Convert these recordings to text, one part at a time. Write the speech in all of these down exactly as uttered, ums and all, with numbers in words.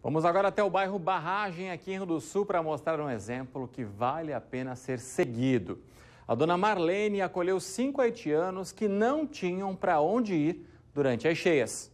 Vamos agora até o bairro Barragem, aqui em Rio do Sul, para mostrar um exemplo que vale a pena ser seguido. A dona Marlene acolheu cinco haitianos que não tinham para onde ir durante as cheias.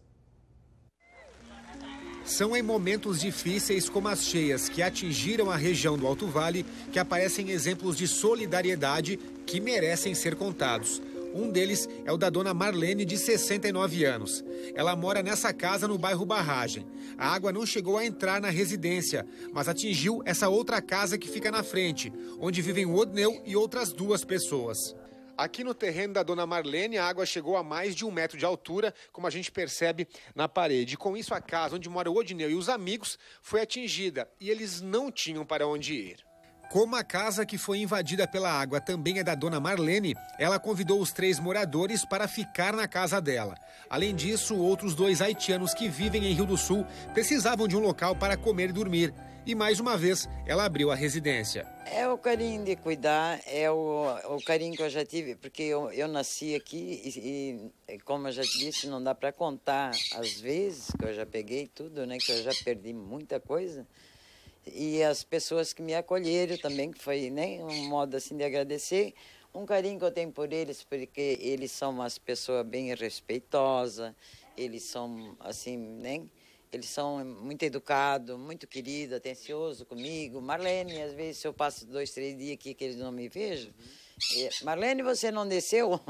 São em momentos difíceis como as cheias que atingiram a região do Alto Vale que aparecem exemplos de solidariedade que merecem ser contados. Um deles é o da dona Marlene, de sessenta e nove anos. Ela mora nessa casa no bairro Barragem. A água não chegou a entrar na residência, mas atingiu essa outra casa que fica na frente, onde vivem o Odneu e outras duas pessoas. Aqui no terreno da dona Marlene, a água chegou a mais de um metro de altura, como a gente percebe na parede. Com isso, a casa onde mora o Odneu e os amigos foi atingida e eles não tinham para onde ir. Como a casa que foi invadida pela água também é da dona Marlene, ela convidou os três moradores para ficar na casa dela. Além disso, outros dois haitianos que vivem em Rio do Sul precisavam de um local para comer e dormir. E mais uma vez, ela abriu a residência. É o carinho de cuidar, é o, o carinho que eu já tive, porque eu, eu nasci aqui e, e, como eu já te disse, não dá para contar as vezes que eu já peguei tudo, né? Que eu já perdi muita coisa. E as pessoas que me acolheram também, que foi, né, um modo assim de agradecer. Um carinho que eu tenho por eles, porque eles são umas pessoas bem respeitosas, eles são assim, né? Eles são muito educados, muito queridos, atenciosos comigo. Marlene, às vezes, se eu passo dois, três dias aqui que eles não me vejam, e, Marlene, você não desceu?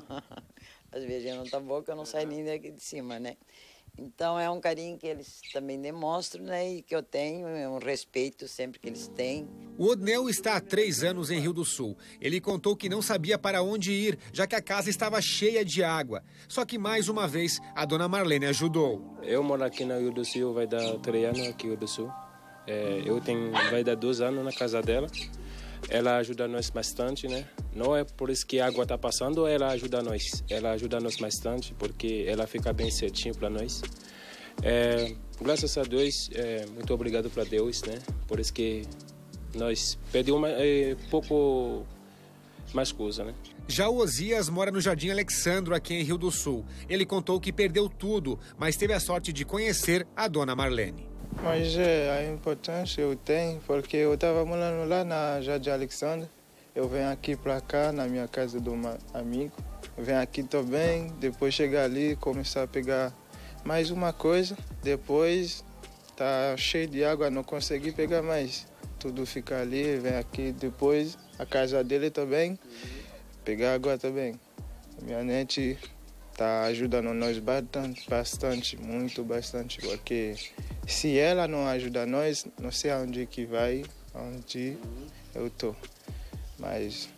Às vezes eu não tá boa, que eu não saio nem daqui de cima, né? Então é um carinho que eles também demonstram, né? E que eu tenho, é um respeito sempre que eles têm. O Odneu está há três anos em Rio do Sul. Ele contou que não sabia para onde ir, já que a casa estava cheia de água. Só que mais uma vez a dona Marlene ajudou. Eu moro aqui no Rio do Sul, vai dar três anos aqui no Rio do Sul. É, eu tenho, vai dar dois anos na casa dela. Ela ajuda nós bastante, né? Não é por isso que a água está passando, ela ajuda nós. Ela ajuda nós bastante, porque ela fica bem certinho para nós. É, graças a Deus, é, muito obrigado para Deus, né? Por isso que nós pedimos é, pouco mais coisa, né? Já o Osias mora no Jardim Alexandro, aqui em Rio do Sul. Ele contou que perdeu tudo, mas teve a sorte de conhecer a dona Marlene. Mas é, a importância eu tenho, porque eu estava morando lá na Jardim Alexandre. Eu venho aqui para cá, na minha casa de um amigo. Eu venho aqui também, depois chegar ali, começar a pegar mais uma coisa. Depois tá cheio de água, não consegui pegar mais. Tudo fica ali, vem aqui. Depois a casa dele também, pegar água também. Minha nete tá ajudando nós bastante, bastante, muito bastante, porque se ela não ajuda nós, não sei aonde que vai, onde eu tô. Mas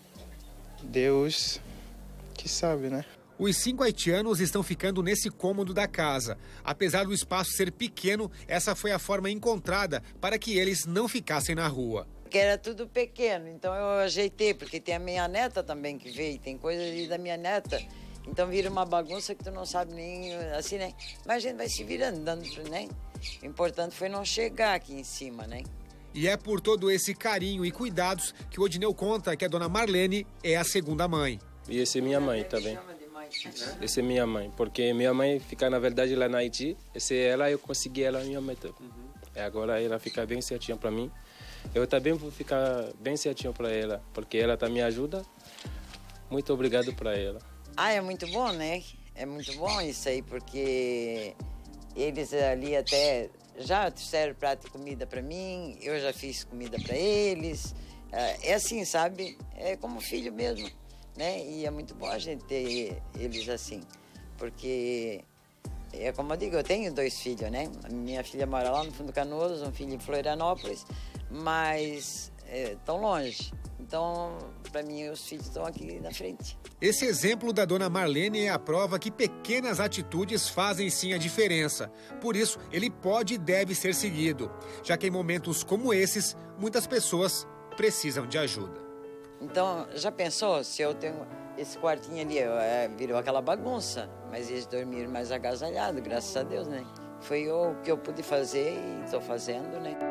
Deus que sabe, né? Os cinco haitianos estão ficando nesse cômodo da casa. Apesar do espaço ser pequeno, essa foi a forma encontrada para que eles não ficassem na rua. Que era tudo pequeno, então eu ajeitei, porque tem a minha neta também que veio, tem coisa ali da minha neta. Então vira uma bagunça que tu não sabe nem, assim, né? Mas a gente vai se virando, dando, né? O importante foi não chegar aqui em cima, né? E é por todo esse carinho e cuidados que o Odneu conta que a dona Marlene é a segunda mãe. E essa é minha mãe também. Essa é minha mãe, porque minha mãe fica, na verdade, lá na Haiti. Essa é ela, eu consegui ela, minha mãe também. Uhum. Agora ela fica bem certinha para mim. Eu também vou ficar bem certinho para ela, porque ela também me ajuda. Muito obrigado para ela. Ah, é muito bom, né? É muito bom isso aí, porque eles ali até já trouxeram prato de comida para mim, eu já fiz comida para eles. É assim, sabe? É como filho mesmo, né? E é muito bom a gente ter eles assim, porque é como eu digo, eu tenho dois filhos, né? A minha filha mora lá no Fundo Canoas, um filho em Florianópolis, mas é tão longe. Então, para mim, os filhos estão aqui na frente. Esse exemplo da dona Marlene é a prova que pequenas atitudes fazem sim a diferença. Por isso, ele pode e deve ser seguido, já que em momentos como esses, muitas pessoas precisam de ajuda. Então, já pensou se eu tenho esse quartinho ali, é, virou aquela bagunça, mas eles dormiram mais agasalhados, graças a Deus, né? Foi o que eu pude fazer e estou fazendo, né?